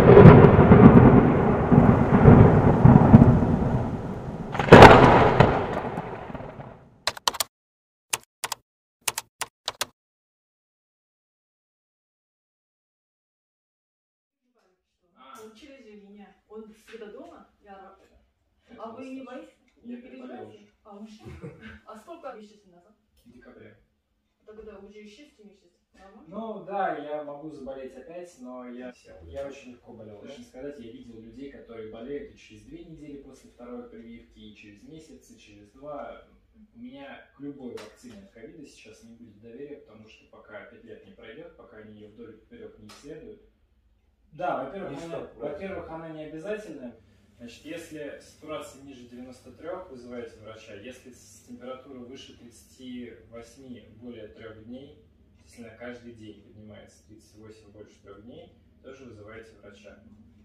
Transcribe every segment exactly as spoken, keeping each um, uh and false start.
Он через меня. Он всегда дома? Я... А вы не боитесь? Не переживаете? А, он ушел? А сколько месяцев назад? В декабре. Тогда уже шесть месяцев. Нормально? Ну да, я могу заболеть опять, но я, я очень легко болел. Точно сказать, я видел людей, которые болеют и через две недели после второй прививки, и через месяц, и через два. У меня к любой вакцине от ковида сейчас не будет доверия, потому что пока пять лет не пройдет, пока они ее вдоль и поперек не исследуют. Да, во-первых, она, во-первых, она не обязательная. Значит, если сатурация ниже девяноста трёх, вызываете врача. Если температура выше тридцати восьми более трех дней, если на каждый день поднимается тридцать восемь больше трех дней, тоже вызываете врача.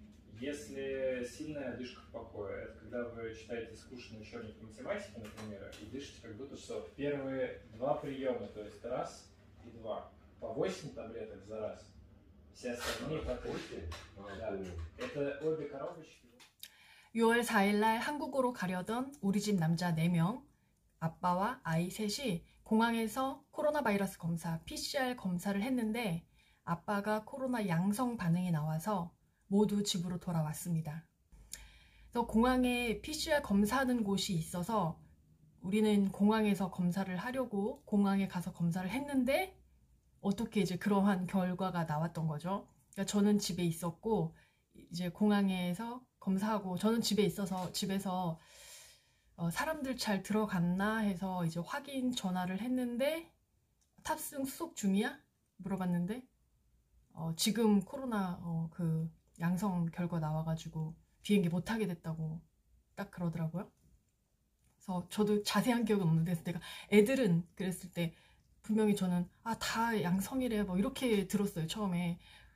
Если сильная одышка в покое, это когда вы читаете скучный учебник математики, например, и дышите как будто что первые два приема, то есть раз и два, по восемь таблеток за раз. Все остальные по три. Да. Это обе коробочки. 유월 사일날 한국으로 가려던 우리 집 남자 네 명, 아빠와 아이 셋이 공항에서 코로나 바이러스 검사, 피씨알 검사를 했는데 아빠가 코로나 양성 반응이 나와서 모두 집으로 돌아왔습니다. 그래서 공항에 피씨알 검사하는 곳이 있어서 우리는 공항에서 검사를 하려고 공항에 가서 검사를 했는데 어떻게 이제 그러한 결과가 나왔던 거죠. 그러니까 저는 집에 있었고 이제 공항에서 검사하고 저는 집에 있어서 집에서 어, 사람들 잘 들어갔나 해서 이제 확인 전화를 했는데 탑승 수속 중이야? 물어봤는데 어, 지금 코로나 어, 그 양성 결과 나와가지고 비행기 못 타게 됐다고 딱 그러더라고요. 그래서 저도 자세한 기억은 없는데 내가 애들은 그랬을 때 분명히 저는 아, 다 양성이래 뭐 이렇게 들었어요 처음에.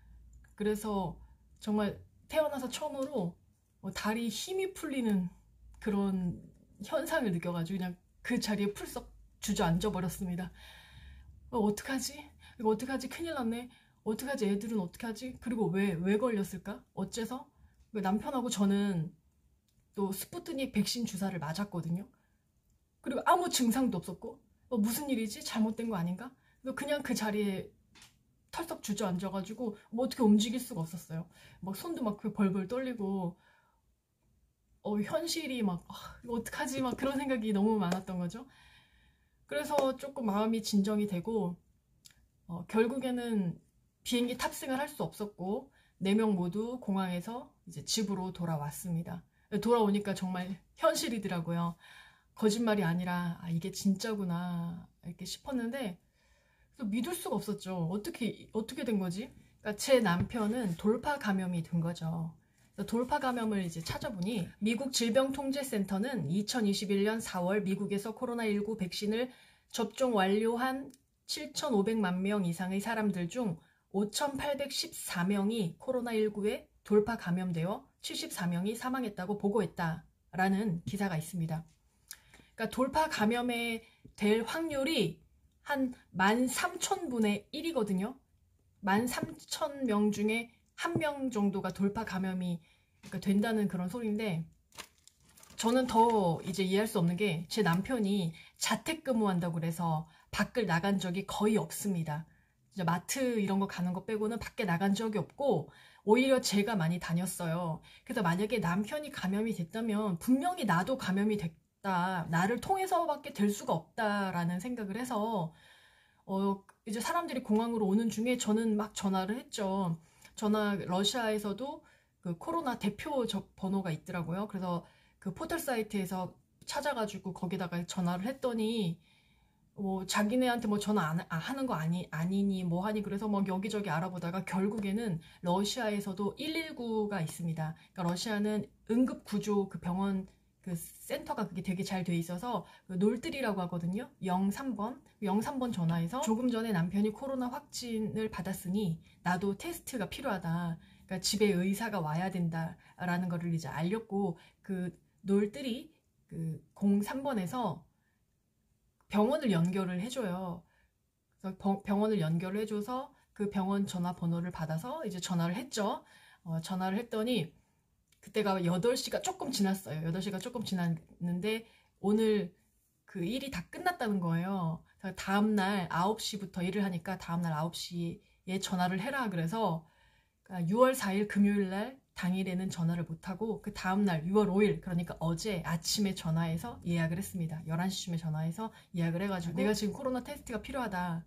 그래서 정말 태어나서 처음으로 뭐 다리 힘이 풀리는 그런 현상을 느껴가지고 그냥 그 자리에 풀썩 주저앉아 버렸습니다. 어, 어떡하지? 이거 어떡하지? 큰일 났네. 어떡하지? 애들은 어떡하지? 그리고 왜, 왜 걸렸을까? 어째서? 남편하고 저는 또 스푸트닉 백신 주사를 맞았거든요. 그리고 아무 증상도 없었고 어, 무슨 일이지? 잘못된 거 아닌가? 그냥 그 자리에 털썩 주저앉아가지고 뭐 어떻게 움직일 수가 없었어요. 막 손도 막 벌벌 떨리고 어, 현실이 막 아, 이거 어떡하지? 막 그런 생각이 너무 많았던 거죠. 그래서 조금 마음이 진정이 되고 어, 결국에는 비행기 탑승을 할 수 없었고 네 명 모두 공항에서 이제 집으로 돌아왔습니다. 돌아오니까 정말 현실이더라고요. 거짓말이 아니라 아, 이게 진짜구나 이렇게 싶었는데 믿을 수가 없었죠. 어떻게 어떻게 된 거지? 그러니까 제 남편은 돌파 감염이 된 거죠. 돌파 감염을 이제 찾아보니 미국 질병통제센터는 이천이십일년 사월 미국에서 코로나십구 백신을 접종 완료한 칠천오백만 명 이상의 사람들 중 오천팔백십사 명이 코로나십구에 돌파 감염되어 칠십사 명이 사망했다고 보고했다라는 기사가 있습니다. 그러니까 돌파 감염에 될 확률이 한 만 삼천 분의 일이거든요. 만 삼천 명 중에 한 명 정도가 돌파 감염이 그러니까 된다는 그런 소리인데 저는 더 이제 이해할 수 없는 게 제 남편이 자택근무한다고 그래서 밖을 나간 적이 거의 없습니다. 마트 이런 거 가는 거 빼고는 밖에 나간 적이 없고 오히려 제가 많이 다녔어요. 그래서 만약에 남편이 감염이 됐다면 분명히 나도 감염이 됐다. 나를 통해서밖에 될 수가 없다라는 생각을 해서 어, 이제 사람들이 공항으로 오는 중에 저는 막 전화를 했죠. 전화 러시아에서도 그 코로나 대표 번호가 있더라고요. 그래서 그 포털 사이트에서 찾아가지고 거기다가 전화를 했더니 뭐 자기네한테 뭐 전화 안 하는 거 아니 아니니 뭐 하니 그래서 막 여기저기 알아보다가 결국에는 러시아에서도 일일구가 있습니다. 그러니까 러시아는 응급 구조 그 병원 그 센터가 그게 되게 잘 돼 있어서 그 놀들이라고 하거든요. 영삼 번 영삼 번 전화해서 조금 전에 남편이 코로나 확진을 받았으니 나도 테스트가 필요하다. 그러니까 집에 의사가 와야 된다라는 거를 이제 알렸고 그 놀들이 그 공삼 번에서 병원을 연결을 해줘요. 그래서 병원을 연결을 해줘서 그 병원 전화번호를 받아서 이제 전화를 했죠. 어, 전화를 했더니 그때가 여덟 시가 조금 지났어요. 여덟 시가 조금 지났는데 오늘 그 일이 다 끝났다는 거예요. 다음날 아홉 시부터 일을 하니까 다음날 아홉 시에 전화를 해라 그래서 유월 사일 금요일날 당일에는 전화를 못하고 그 다음날 유월 오일 그러니까 어제 아침에 전화해서 예약을 했습니다. 열한 시쯤에 전화해서 예약을 해가지고 내가 지금 코로나 테스트가 필요하다.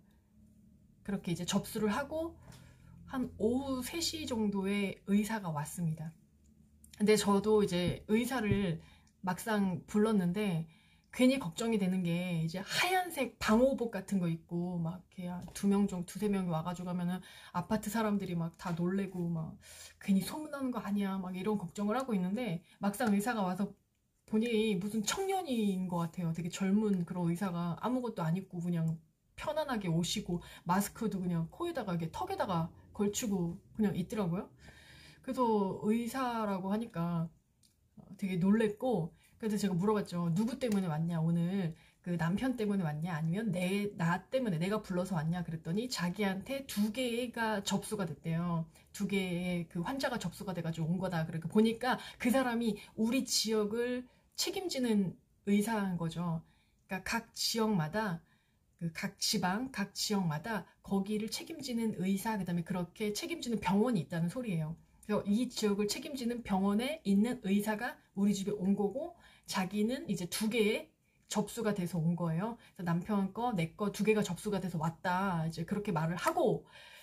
그렇게 이제 접수를 하고 한 오후 세 시 정도에 의사가 왔습니다. 근데 저도 이제 의사를 막상 불렀는데 괜히 걱정이 되는 게 이제 하얀색 방호복 같은 거 입고 막 이렇게 두 명 정도 두세 명이 와가지고 하면은 아파트 사람들이 막 다 놀래고 막 괜히 소문나는 거 아니야 막 이런 걱정을 하고 있는데 막상 의사가 와서 보니 무슨 청년인 것 같아요. 되게 젊은 그런 의사가 아무것도 안 입고 그냥 편안하게 오시고 마스크도 그냥 코에다가 이렇게 턱에다가 걸치고 그냥 있더라고요. 그래서 의사라고 하니까 되게 놀랬고 그래서 제가 물어봤죠. 누구 때문에 왔냐 오늘 그 남편 때문에 왔냐 아니면 내 나 때문에 내가 불러서 왔냐 그랬더니 자기한테 두 개가 접수가 됐대요. 두 개의 그 환자가 접수가 돼가지고 온 거다. 그러니까 보니까 그 사람이 우리 지역을 책임지는 의사인 거죠. 그러니까 각 지역마다 그 각 지방 각 지역마다 거기를 책임지는 의사 그다음에 그렇게 책임지는 병원이 있다는 소리예요. 그래서 이 지역을 책임지는 병원에 있는 의사가 우리 집에 온 거고 자기는 이제 두 개의 접수가 돼서 온 거예요. 그래서 남편 거, 내 거 두 개가 접수가 돼서 왔다. 이제 그렇게 말을 하고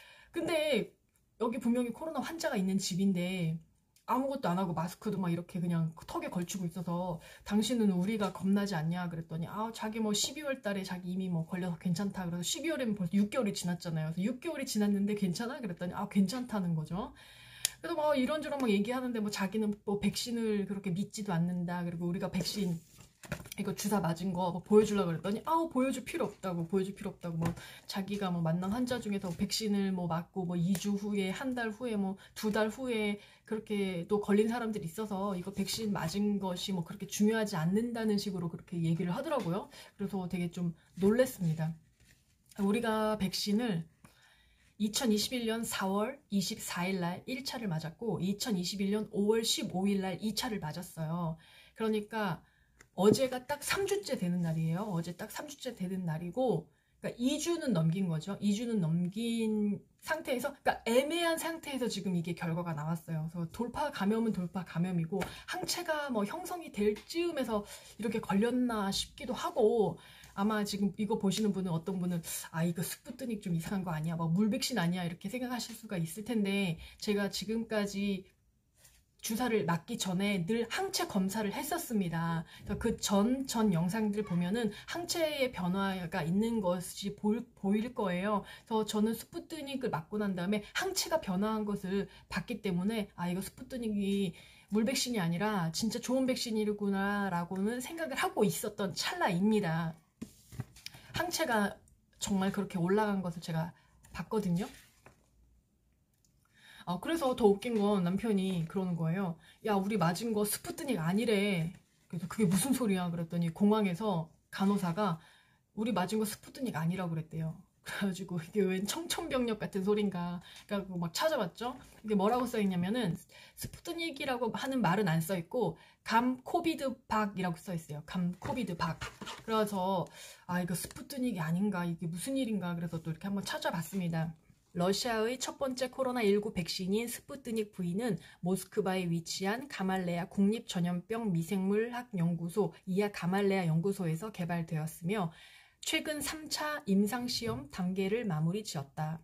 근데 여기 분명히 코로나 환자가 있는 집인데 아무것도 안 하고 마스크도 막 이렇게 그냥 턱에 걸치고 있어서 당신은 우리가 겁나지 않냐 그랬더니 아 자기 뭐 십이월 달에 자기 이미 뭐 걸려서 괜찮다. 그래서 십이월이면 벌써 육 개월이 지났잖아요. 그래서 육 개월이 지났는데 괜찮아? 그랬더니 아 괜찮다는 거죠. 그래서 막 이런저런 막 얘기하는데 뭐 자기는 뭐 백신을 그렇게 믿지도 않는다. 그리고 우리가 백신 이거 주사 맞은 거 뭐 보여주려고 그랬더니 아우 보여줄 필요 없다고 보여줄 필요 없다고 뭐 자기가 뭐 만난 환자 중에서 백신을 뭐 맞고 뭐 이 주 후에 한 달 후에 뭐 두 달 후에 그렇게 또 걸린 사람들이 있어서 이거 백신 맞은 것이 뭐 그렇게 중요하지 않는다는 식으로 그렇게 얘기를 하더라고요. 그래서 되게 좀 놀랬습니다. 우리가 백신을 이천이십일년 사월 이십사일 날 일 차를 맞았고 이천이십일년 오월 십오일 날 이 차를 맞았어요. 그러니까 어제가 딱 삼 주째 되는 날이에요. 어제 딱 삼 주째 되는 날이고 그러니까 이 주는 넘긴 거죠. 이 주는 넘긴 상태에서 그러니까 애매한 상태에서 지금 이게 결과가 나왔어요. 그래서 돌파 감염은 돌파 감염이고 항체가 뭐 형성이 될 즈음에서 이렇게 걸렸나 싶기도 하고 아마 지금 이거 보시는 분은 어떤 분은 아 이거 스푸트닉 좀 이상한 거 아니야? 막 물백신 아니야? 이렇게 생각하실 수가 있을 텐데 제가 지금까지 주사를 맞기 전에 늘 항체 검사를 했었습니다. 그 전, 전 영상들 보면은 항체의 변화가 있는 것이 보일, 보일 거예요. 그래서 저는 스푸트닉을 맞고 난 다음에 항체가 변화한 것을 봤기 때문에 아 이거 스푸트닉이 물백신이 아니라 진짜 좋은 백신이구나 라고는 생각을 하고 있었던 찰나입니다. 항체가 정말 그렇게 올라간 것을 제가 봤거든요. 아, 그래서 더 웃긴 건 남편이 그러는 거예요. 야 우리 맞은 거 스푸트닉 아니래. 그래서 그게 무슨 소리야 그랬더니 공항에서 간호사가 우리 맞은 거 스푸트닉 아니라고 그랬대요. 그래가지고 이게 웬 청천벽력 같은 소린가. 그러니까 막 찾아봤죠. 이게 뭐라고 써있냐면은 스푸트닉이라고 하는 말은 안 써있고 감 코비드 박이라고 써있어요. 감 코비드 박. 그래서 아 이거 스푸트닉이 아닌가 이게 무슨 일인가 그래서 또 이렇게 한번 찾아봤습니다. 러시아의 첫 번째 코로나십구 백신인 스푸트닉 V는 모스크바에 위치한 가말레아 국립전염병 미생물학 연구소 이하 가말레아 연구소에서 개발되었으며 최근 삼 차 임상시험 단계를 마무리 지었다.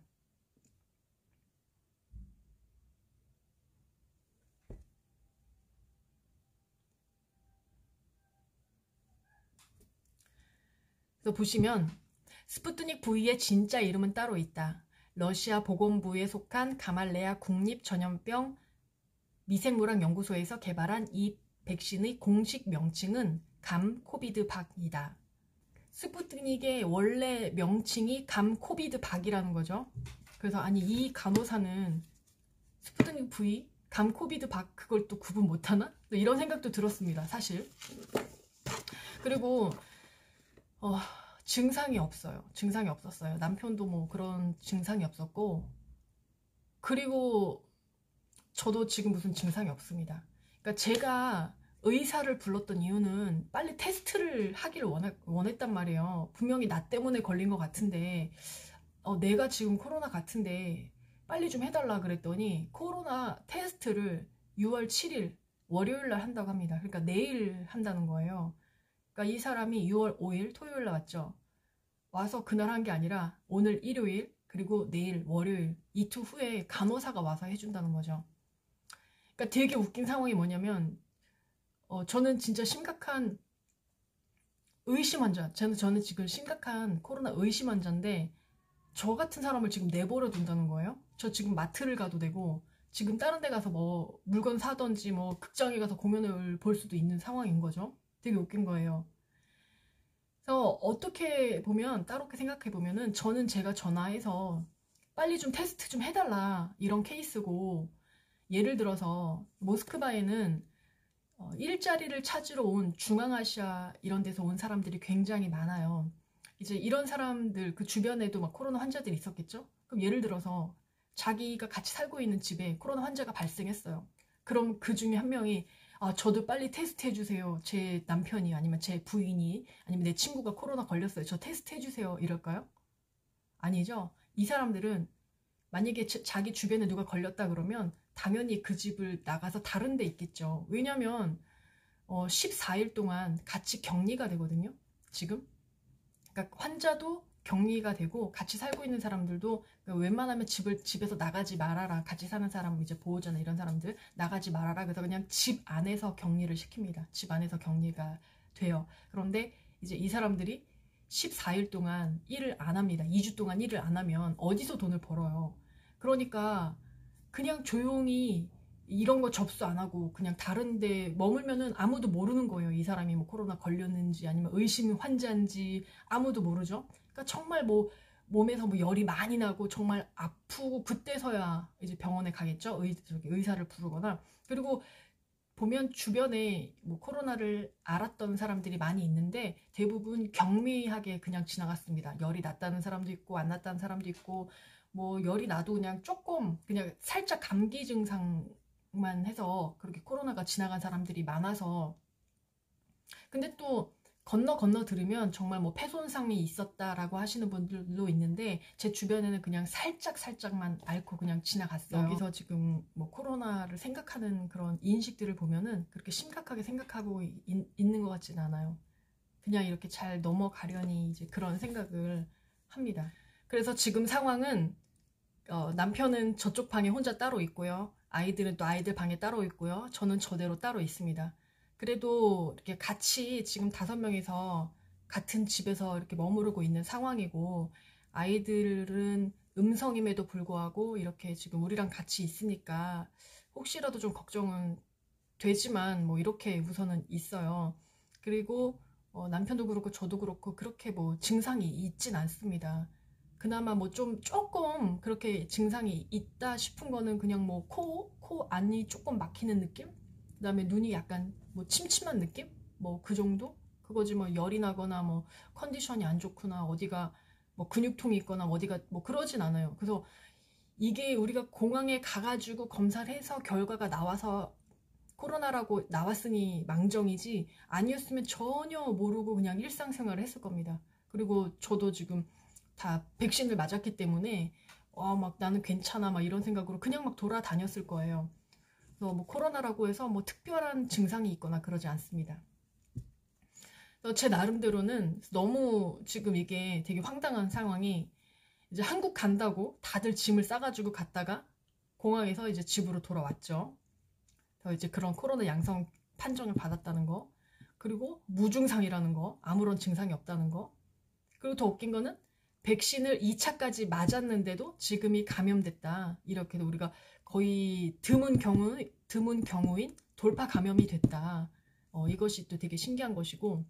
그래서 보시면 스푸트닉 V의 진짜 이름은 따로 있다. 러시아 보건부에 속한 가말레아 국립전염병 미생물학 연구소에서 개발한 이 백신의 공식 명칭은 감 코비드 박이다. 스푸트닉의 원래 명칭이 감 코비드 박이라는 거죠. 그래서 아니 이 간호사는 스푸트닉 V, 감 코비드 박 그걸 또 구분 못하나? 이런 생각도 들었습니다. 사실. 그리고 어... 증상이 없어요. 증상이 없었어요. 남편도 뭐 그런 증상이 없었고 그리고 저도 지금 무슨 증상이 없습니다. 그러니까 제가 의사를 불렀던 이유는 빨리 테스트를 하기를 원하, 원했단 말이에요. 분명히 나 때문에 걸린 것 같은데 어, 내가 지금 코로나 같은데 빨리 좀 해달라 그랬더니 코로나 테스트를 유월 칠일 월요일날 한다고 합니다. 그러니까 내일 한다는 거예요. 그러니까 이 사람이 유월 오일 토요일날 왔죠. 와서 그날 한 게 아니라 오늘 일요일 그리고 내일 월요일 이틀 후에 간호사가 와서 해준다는 거죠. 그러니까 되게 웃긴 상황이 뭐냐면 어, 저는 진짜 심각한 의심 환자, 저는, 저는 지금 심각한 코로나 의심 환자인데 저 같은 사람을 지금 내버려 둔다는 거예요. 저 지금 마트를 가도 되고 지금 다른 데 가서 뭐 물건 사던지 뭐 극장에 가서 공연을 볼 수도 있는 상황인 거죠. 되게 웃긴 거예요. 그래서 어떻게 보면 따로 생각해 보면은 저는 제가 전화해서 빨리 좀 테스트 좀 해달라 이런 케이스고, 예를 들어서 모스크바에는 어, 일자리를 찾으러 온 중앙아시아 이런 데서 온 사람들이 굉장히 많아요. 이제 이런 사람들 그 주변에도 막 코로나 환자들이 있었겠죠? 그럼 예를 들어서 자기가 같이 살고 있는 집에 코로나 환자가 발생했어요. 그럼 그 중에 한 명이 아, 저도 빨리 테스트 해주세요. 제 남편이 아니면 제 부인이 아니면 내 친구가 코로나 걸렸어요. 저 테스트 해주세요. 이럴까요? 아니죠. 이 사람들은 만약에 자기 주변에 누가 걸렸다 그러면 당연히 그 집을 나가서 다른 데 있겠죠. 왜냐면 어, 십사일 동안 같이 격리가 되거든요. 지금. 그러니까 환자도 격리가 되고 같이 살고 있는 사람들도 웬만하면 집을 집에서 나가지 말아라. 같이 사는 사람, 이제 보호자나 이런 사람들 나가지 말아라. 그래서 그냥 집 안에서 격리를 시킵니다. 집 안에서 격리가 돼요. 그런데 이제 이 사람들이 십사일 동안 일을 안 합니다. 이 주 동안 일을 안 하면 어디서 돈을 벌어요. 그러니까 그냥 조용히 이런 거 접수 안 하고 그냥 다른 데 머물면은 아무도 모르는 거예요. 이 사람이 뭐 코로나 걸렸는지 아니면 의심 환자인지 아무도 모르죠. 그러니까 정말 뭐 몸에서 뭐 열이 많이 나고 정말 아프고 그때서야 이제 병원에 가겠죠. 의, 저기 의사를 부르거나. 그리고 보면 주변에 뭐 코로나를 알았던 사람들이 많이 있는데 대부분 경미하게 그냥 지나갔습니다. 열이 났다는 사람도 있고 안 났다는 사람도 있고, 뭐 열이 나도 그냥 조금 그냥 살짝 감기 증상만 해서 그렇게 코로나가 지나간 사람들이 많아서. 근데 또 건너 건너 들으면 정말 뭐 폐손상이 있었다라고 하시는 분들도 있는데 제 주변에는 그냥 살짝 살짝만 앓고 그냥 지나갔어요. 여기서 지금 뭐 코로나를 생각하는 그런 인식들을 보면은 그렇게 심각하게 생각하고 있, 있는 것 같지는 않아요. 그냥 이렇게 잘 넘어가려니 이제 그런 생각을 합니다. 그래서 지금 상황은 어, 남편은 저쪽 방에 혼자 따로 있고요. 아이들은 또 아이들 방에 따로 있고요. 저는 저대로 따로 있습니다. 그래도 이렇게 같이 지금 다섯 명이서 같은 집에서 이렇게 머무르고 있는 상황이고, 아이들은 음성임에도 불구하고 이렇게 지금 우리랑 같이 있으니까 혹시라도 좀 걱정은 되지만 뭐 이렇게 우선은 있어요. 그리고 어, 남편도 그렇고 저도 그렇고 그렇게 뭐 증상이 있진 않습니다. 그나마 뭐 좀 조금 그렇게 증상이 있다 싶은 거는 그냥 뭐 코, 코 안이 조금 막히는 느낌? 그 다음에 눈이 약간 뭐 침침한 느낌? 뭐 그 정도? 그거지 뭐 열이 나거나 뭐 컨디션이 안 좋거나 어디가 뭐 근육통이 있거나 어디가 뭐 그러진 않아요. 그래서 이게 우리가 공항에 가가지고 검사를 해서 결과가 나와서 코로나라고 나왔으니 망정이지, 아니었으면 전혀 모르고 그냥 일상생활을 했을 겁니다. 그리고 저도 지금 다 백신을 맞았기 때문에 와, 막 나는 괜찮아 막 이런 생각으로 그냥 막 돌아다녔을 거예요. 그래서 뭐 코로나라고 해서 뭐 특별한 증상이 있거나 그러지 않습니다. 그래서 제 나름대로는 너무 지금 이게 되게 황당한 상황이, 이제 한국 간다고 다들 짐을 싸가지고 갔다가 공항에서 이제 집으로 돌아왔죠. 그래서 이제 그런 코로나 양성 판정을 받았다는 거, 그리고 무증상이라는 거, 아무런 증상이 없다는 거, 그리고 더 웃긴 거는 백신을 이 차까지 맞았는데도 지금이 감염됐다. 이렇게 우리가 거의 드문 경우, 드문 경우인 돌파 감염이 됐다. 어, 이것이 또 되게 신기한 것이고,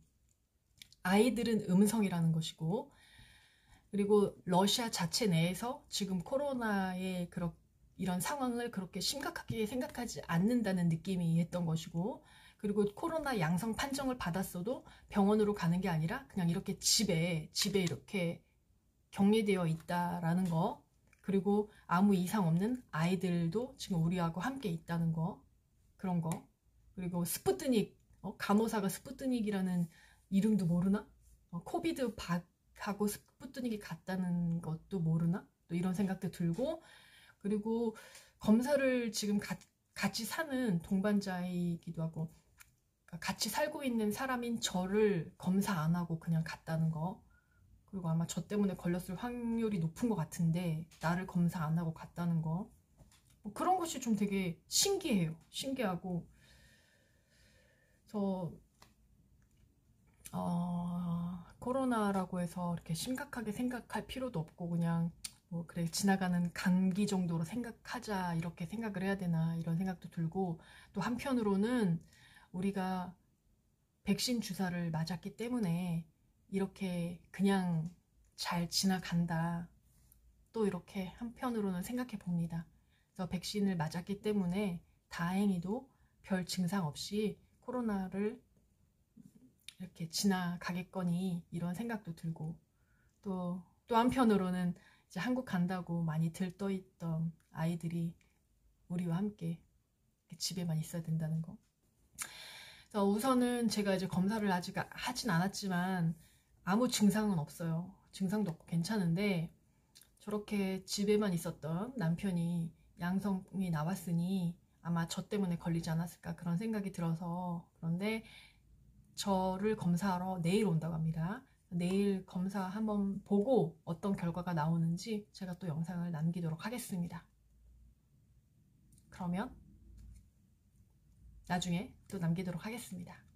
아이들은 음성이라는 것이고, 그리고 러시아 자체 내에서 지금 코로나의 그런 이런 상황을 그렇게 심각하게 생각하지 않는다는 느낌이 했던 것이고, 그리고 코로나 양성 판정을 받았어도 병원으로 가는 게 아니라 그냥 이렇게 집에 집에 이렇게 격리되어 있다라는 거, 그리고 아무 이상 없는 아이들도 지금 우리하고 함께 있다는 거, 그런 거. 그리고 스푸트닉, 어, 간호사가 스푸트닉이라는 이름도 모르나? 어, 코비드 박하고 스푸트닉이 같다는 것도 모르나? 또 이런 생각도 들고, 그리고 검사를 지금 가, 같이 사는 동반자이기도 하고, 같이 살고 있는 사람인 저를 검사 안 하고 그냥 갔다는 거. 그리고 아마 저 때문에 걸렸을 확률이 높은 것 같은데 나를 검사 안 하고 갔다는 거. 뭐 그런 것이 좀 되게 신기해요. 신기하고 저 어, 코로나라고 해서 이렇게 심각하게 생각할 필요도 없고 그냥 뭐 그래 지나가는 감기 정도로 생각하자 이렇게 생각을 해야 되나 이런 생각도 들고, 또 한편으로는 우리가 백신 주사를 맞았기 때문에 이렇게 그냥 잘 지나간다, 또 이렇게 한편으로는 생각해 봅니다. 그래서 백신을 맞았기 때문에 다행히도 별 증상 없이 코로나를 이렇게 지나가겠거니 이런 생각도 들고, 또, 또 한편으로는 이제 한국 간다고 많이 들떠있던 아이들이 우리와 함께 집에만 있어야 된다는 거. 그래서 우선은 제가 이제 검사를 아직 하진 않았지만 아무 증상은 없어요. 증상도 없고 괜찮은데, 저렇게 집에만 있었던 남편이 양성이 나왔으니 아마 저 때문에 걸리지 않았을까 그런 생각이 들어서. 그런데 저를 검사하러 내일 온다고 합니다. 내일 검사 한번 보고 어떤 결과가 나오는지 제가 또 영상을 남기도록 하겠습니다. 그러면 나중에 또 남기도록 하겠습니다.